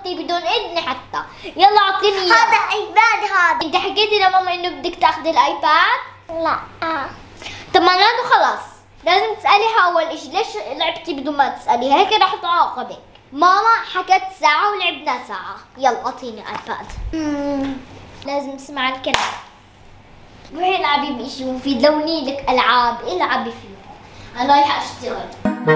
حطيه بدون اذني حتى. يلا اعطيني اياه. هذا ايباد هذا. انت حكيتي لماما انه بدك تاخذي الايباد؟ لا طب معناته خلاص لازم تساليها اول اشي، ليش لعبتي بدون ما تساليها؟ هيك رح تعاقبك. ماما حكت ساعة ولعبنا ساعة، يلا اعطيني ايباد. لازم تسمع الكلام. روحي العبي بشي مفيد، لوني لك العاب العبي فيه. انا رايحة اشتغل.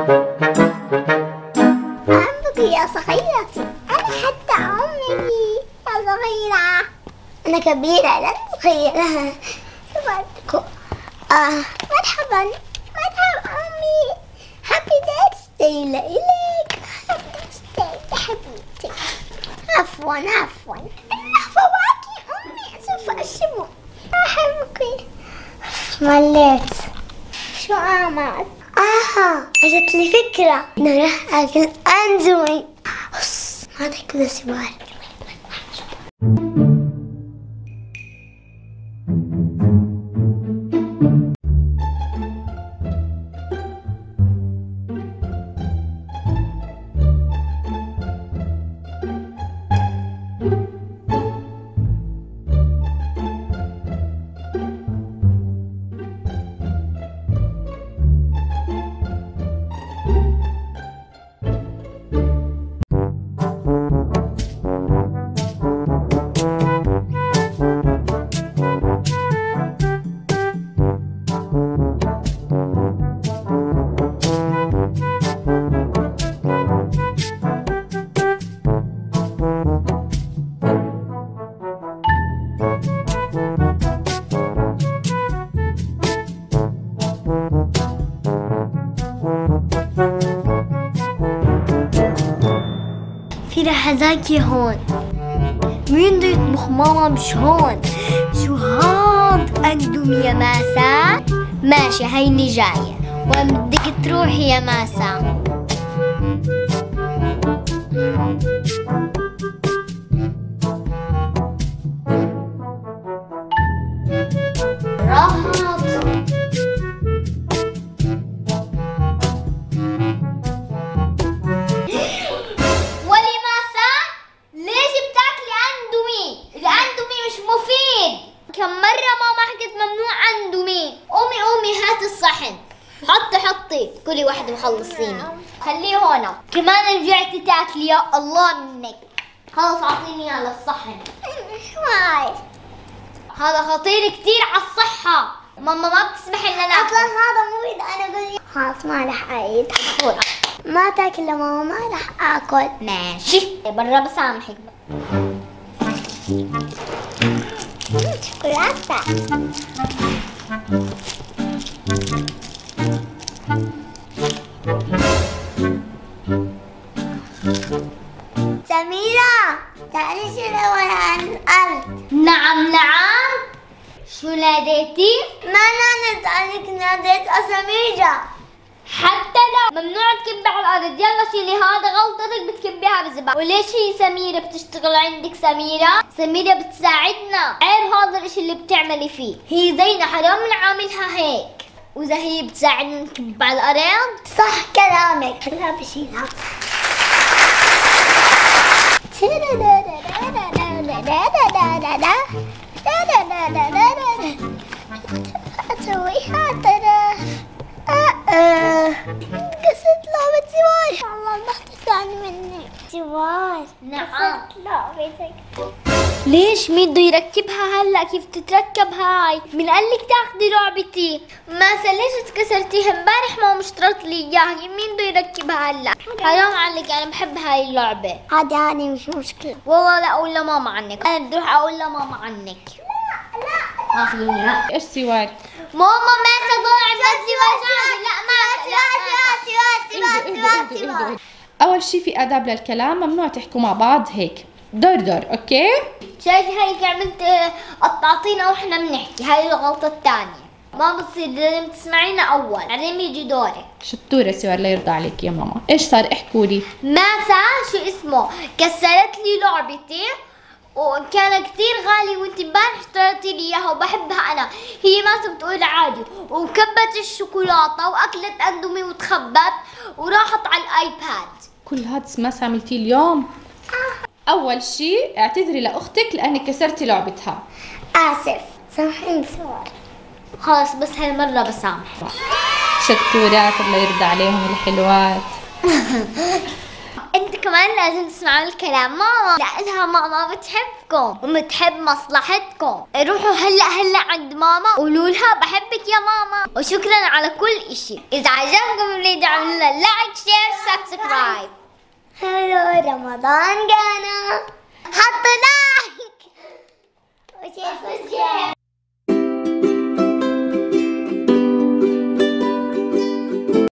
عمك يا صغيرتي، انا حتى امي يا صغيرة. انا كبيرة لا صغيرة. صباحكم. مرحبا مرحبا امي. هابي ديرثداي لإلك. هابي ديرثداي يا حبيبتي. عفوا العفو معك امي. سوف اشرب. احبك. مليت. شو اعمل؟ اجت لي فكرة. نروح اكل اندومي. ما تاكلوا سوار. في لحظاتي هون. مين بده يطبخ؟ ماما مش هون. شو هاد؟ اندومي يا ماسا. ماشي هيني جاية. وين بدك تروحي يا ماسا؟ كم مرة ماما حكت ممنوع اندومي. قومي هات الصحن. حطي كلي واحدة وخلصيني. خليه هون. كمان رجعتي تاكلي يا الله منك. خلص اعطيني اياه للصحن. واي هذا خطير كثير على الصحة. ماما ما بتسمح لنا ناكل. اصلا هذا مفيد. انا قلت خلاص ما رح اعيد. ما تاكل ماما ما رح اكل. ماشي برا بسامحك. شوكولاتة. سميرة تعالي شيلي عن الأرض. نعم شو ناديتي؟ ما ناديت عنك، ناديت سميرة. حتى لا ممنوع تكبي على الارض. يلا شيلي، هذا غلطتك بتكبيها بالزبالة. وليش هي سميرة بتشتغل عندك؟ سميرة بتساعدنا. عيب هذا الاشي اللي بتعملي فيه. هي زينا حرام نعاملها هيك. واذا هي بتساعدنا نكب على الارض. صح كلامك. خليها بشيلها. اسويها ترى. قصت لعبة سوار. والله ما تزعلي مني. سوار. نعم. لعبتك. ليش مين بده يركبها هلا؟ كيف تتركب هاي؟ مين قال لك تاخذي لعبتي؟ ماسا ليش تكسرتيها؟ امبارح ما مشترط لي اياها. مين بده يركبها هلا؟ حرام عليك، انا بحب هاي اللعبة. عادي مش مشكلة. والله لا اقول لماما عنك. انا بدي اروح اقول لماما عنك. لا اخذيني. لا ايش سوار؟ ماما ماسا ضاع سوار. لا ما اول شي في اداب للكلام، ممنوع تحكوا مع بعض هيك دور. اوكي؟ شايفي هيك عملت قطعتينا واحنا بنحكي. هاي الغلطة الثانية. ما بصير، لازم تسمعينا اول بعدين بيجي دورك. شطورة سوار، لا يرضى عليك يا ماما. ايش صار؟ احكوا لي. ماسا شو اسمه كسرت لي لعبتي وكان كثير غالي، وانت امبارح اشتريتي لي اياها وبحبها انا. هي ماسا بتقول عادي، وكبت الشوكولاته واكلت اندومي وتخبت وراحت على الايباد. كل هذا ما عملتيه اليوم؟ أول شيء اعتذري لأختك لأنك كسرتي لعبتها. آسف، سامحيني سؤال. خلص بس هالمرة بسامح. شطورات، الله يرضى عليهم الحلوات. انت كمان لازم تسمعوا الكلام ماما، لانها ماما بتحبكم وبتحب مصلحتكم. روحوا هلا عند ماما قولوا لها بحبك يا ماما، وشكرا على كل اشي. اذا عجبكم الفيديو اعملوا لنا لايك شير سبسكرايب. هلو رمضان جانا، حطوا لايك وشير.